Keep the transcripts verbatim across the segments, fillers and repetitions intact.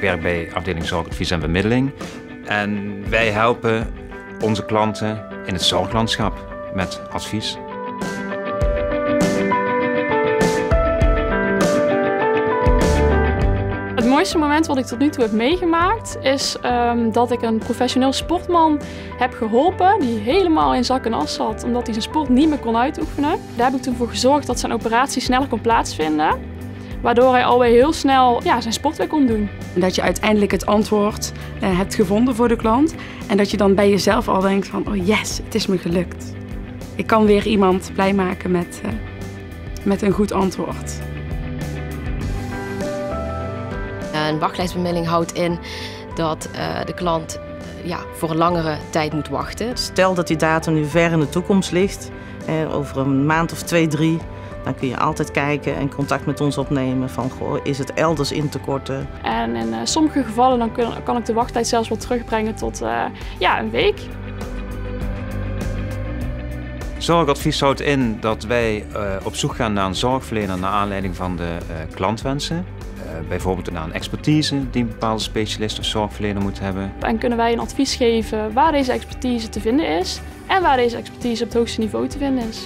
werk bij afdeling Zorgadvies en Bemiddeling. En wij helpen onze klanten in het zorglandschap met advies. Het mooiste moment wat ik tot nu toe heb meegemaakt is um, dat ik een professioneel sportman heb geholpen die helemaal in zak en as zat omdat hij zijn sport niet meer kon uitoefenen. Daar heb ik toen voor gezorgd dat zijn operatie sneller kon plaatsvinden, waardoor hij alweer heel snel ja, zijn sport weer kon doen. En dat je uiteindelijk het antwoord uh, hebt gevonden voor de klant en dat je dan bij jezelf al denkt van oh yes, het is me gelukt. Ik kan weer iemand blij maken met, uh, met een goed antwoord. Een wachtlijstbemiddeling houdt in dat uh, de klant uh, ja, voor een langere tijd moet wachten. Stel dat die datum nu ver in de toekomst ligt, eh, over een maand of twee, drie, dan kun je altijd kijken en contact met ons opnemen van goh, is het elders in te korten. En in uh, sommige gevallen dan kun, kan ik de wachttijd zelfs wel terugbrengen tot uh, ja, een week. Zorgadvies houdt in dat wij uh, op zoek gaan naar een zorgverlener naar aanleiding van de uh, klantwensen. Uh, bijvoorbeeld naar een expertise die een bepaalde specialist of zorgverlener moet hebben. En kunnen wij een advies geven waar deze expertise te vinden is en waar deze expertise op het hoogste niveau te vinden is.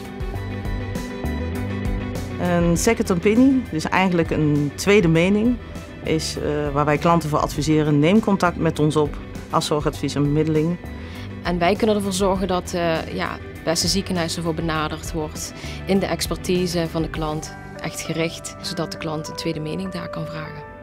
Een second opinion, dus eigenlijk een tweede mening, is uh, waar wij klanten voor adviseren. Neem contact met ons op als Zorgadvies en Bemiddeling. En wij kunnen ervoor zorgen dat uh, ja, het beste ziekenhuis ervoor benaderd wordt in de expertise van de klant. Echt gericht, zodat de klant een tweede mening daar kan vragen.